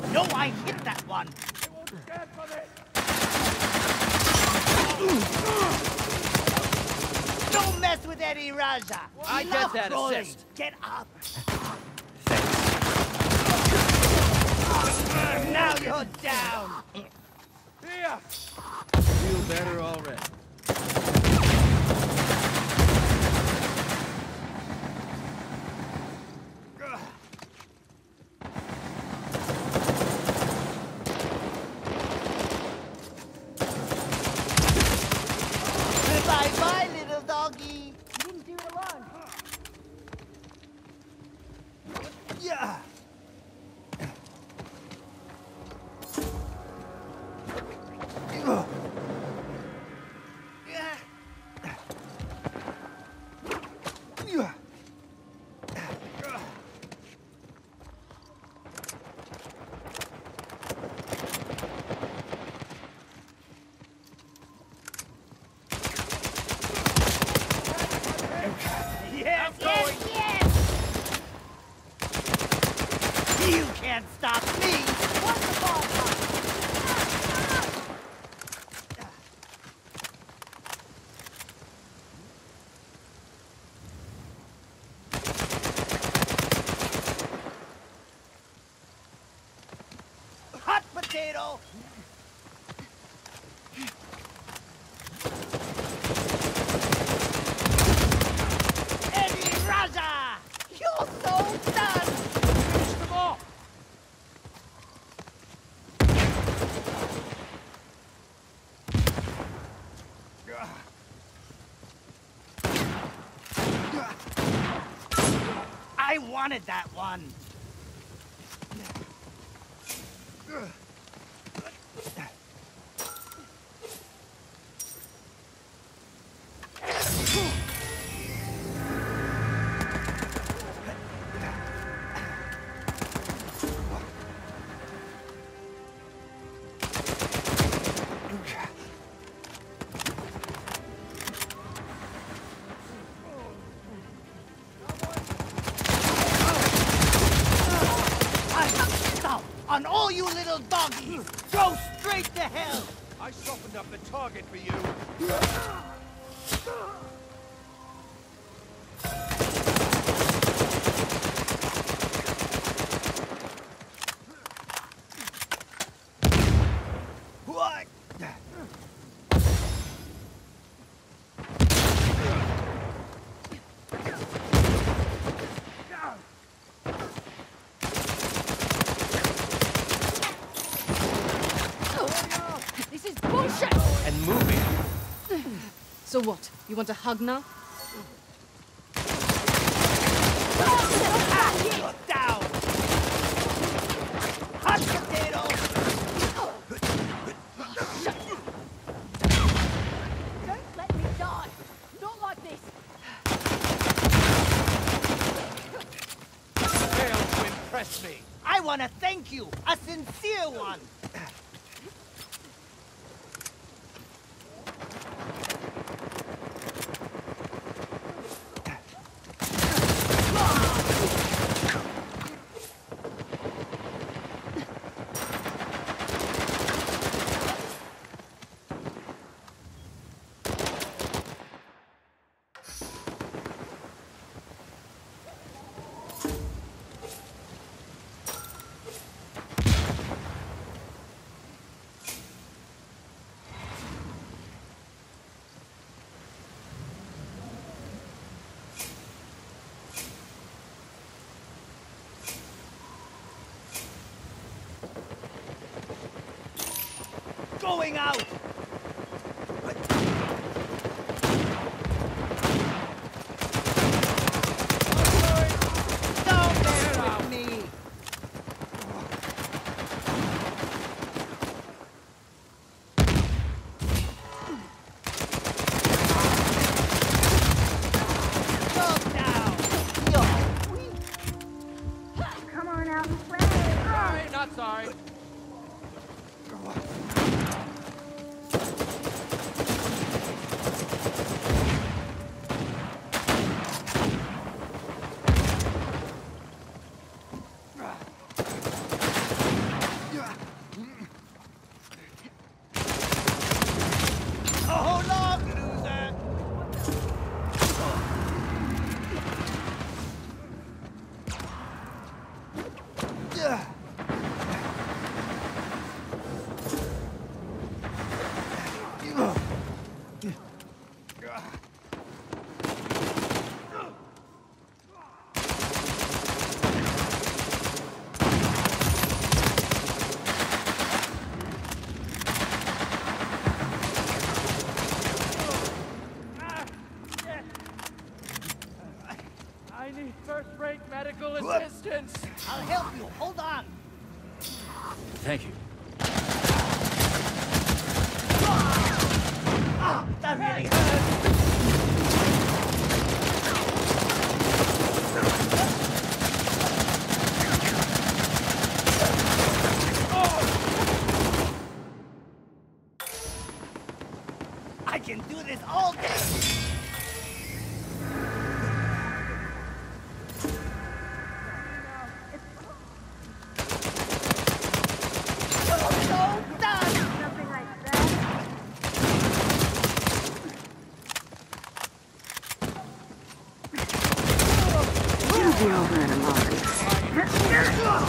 No, I hit that one. They won't stand for this. Don't mess with Eddie Raja. I get that assist. Get up. Now you're down. Here. Feel better already. Bye-bye, little doggy. You didn't do it alone. Yeah. Yes, yes, yes! You can't stop me! What's the ball? Hot potato! Eddie Raja! You're so done! Finish them off. I wanted that one! Stop! On all you little doggies! Go straight to hell! I softened up the target for you. What? This is bullshit! And moving. So what? You want a hug now? Ah, you're down! Hot potato! Don't let me die! Not like this! Failed to impress me. I want to thank you! A sincere one! Going out! Don't mess with me! Go down! You're weak! Come on out and play. Sorry, not sorry. first-rate medical assistance. I'll help you. Hold on. Thank you. That really hurt. I can do this all day. Something like that. It'll be over in a moment.